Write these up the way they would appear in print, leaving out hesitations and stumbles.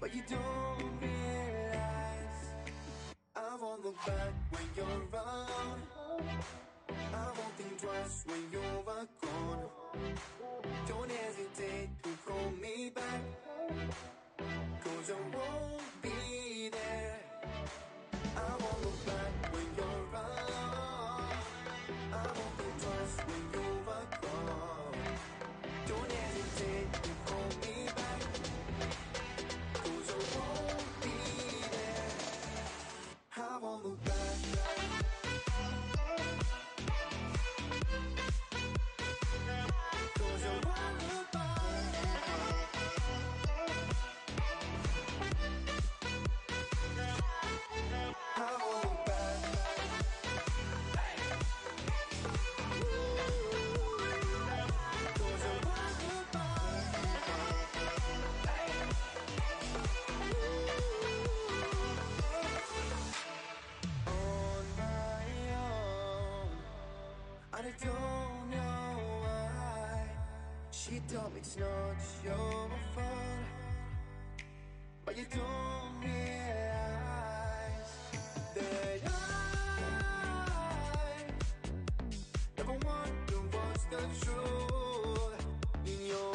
but you don't realize I won't look back when you're around. I won't think twice when you're gone. Don't hesitate to call me back, 'cause I won't be there. I won't look back when you're around. I won't think twice when you're gone. Don't hesitate to call me back, 'cause I won't be there. I won't look back. I don't know why she told me it's not your fault, but you don't realize that I never wonder what's the truth in your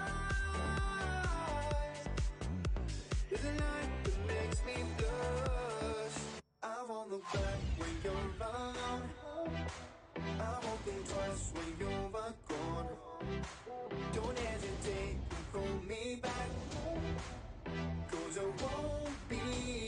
eyes. There's a light that makes me blush. I won't look back when you're around. I won't think twice when you're gone. Don't hesitate to call me back, 'cause I won't be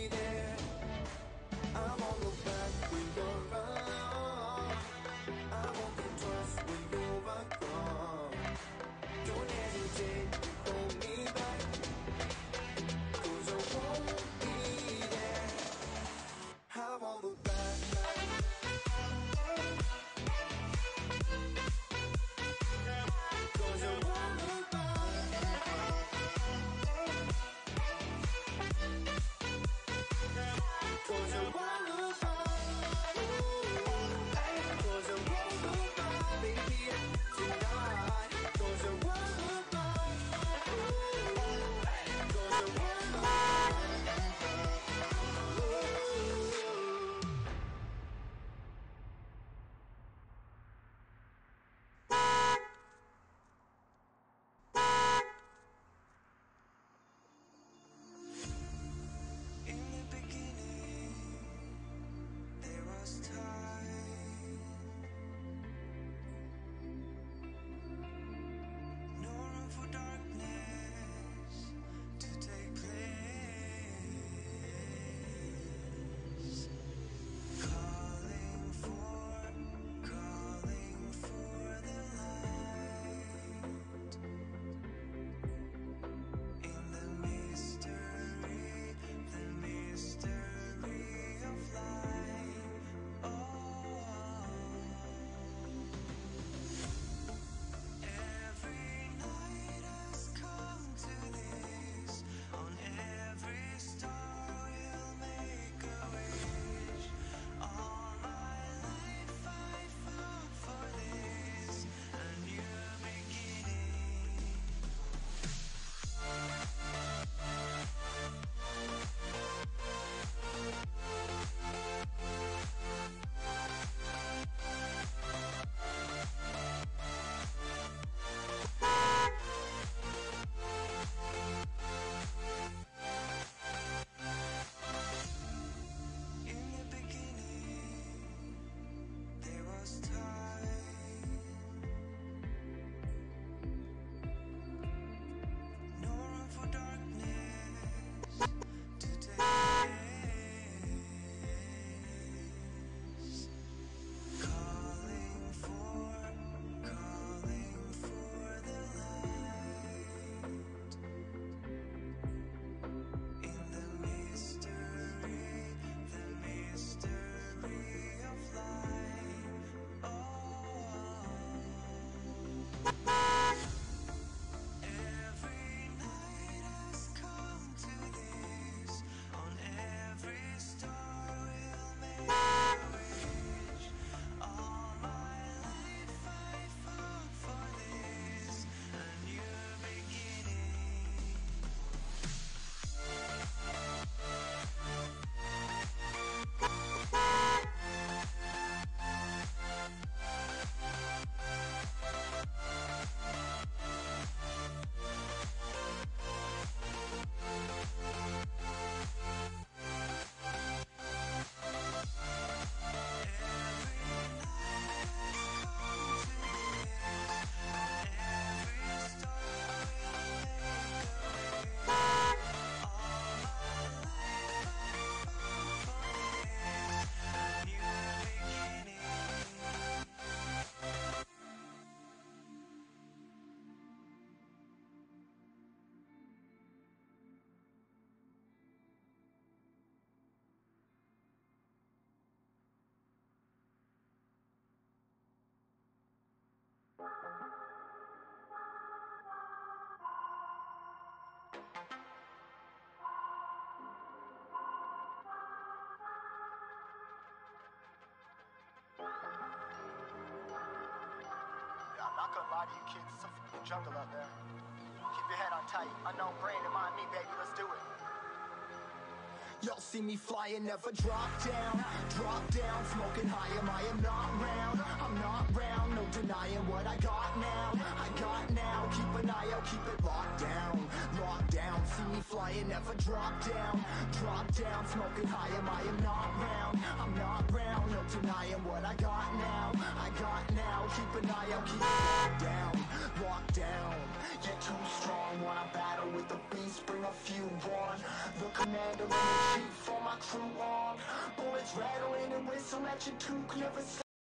kids, it's a fucking jungle out there. Keep your head on tight. Unknown brain and mind me, baby, let's do it. Y'all see me flying, never drop down, smoking high, I am not round, I'm not round, no denying what I got now, keep an eye out, keep it locked down, see me flying, never drop down, smoking high, I am not round, I'm not round, no denying what I got now, keep an eye out, keep it locked down, you're too strong, wanna battle with the beast, bring a few on, the commander in the chief for my crew on, bullets rattling and whistle at your too clever.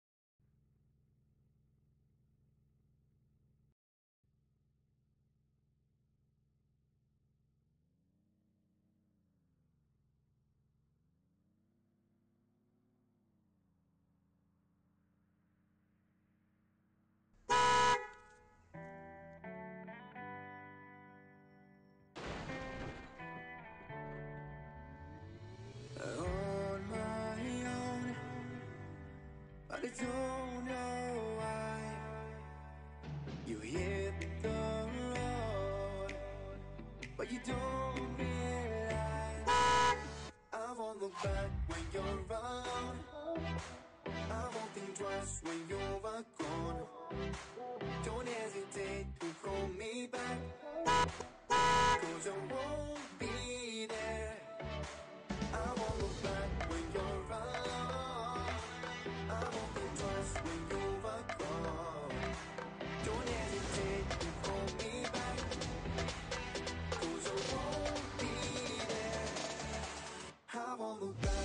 On my own, but I don't know why you hit the road, but you don't realize I won't look back when you're around. I won't think twice when you're gone. Don't hesitate to call me back, 'cause I won't be there. I won't look back when you're around. I won't think twice when you're gone. Don't hesitate to call me back, 'cause I won't be there. I won't look back.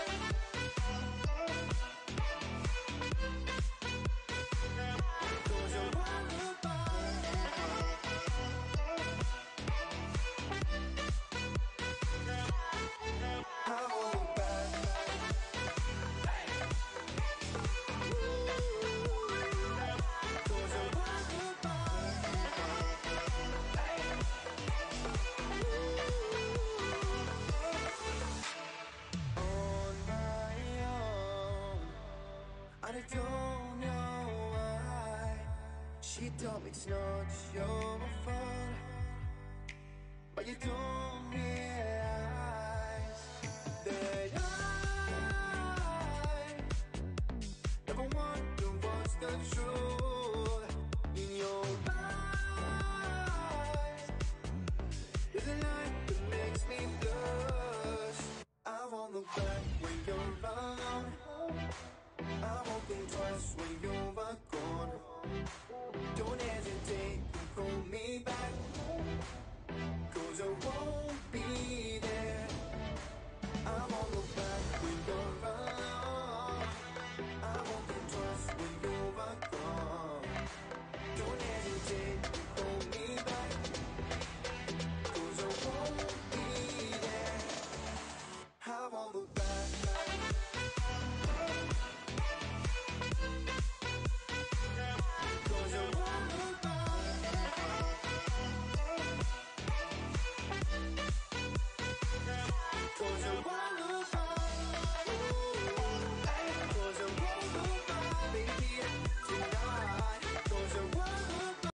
I don't know why she told me it's not your fault, but you don't realize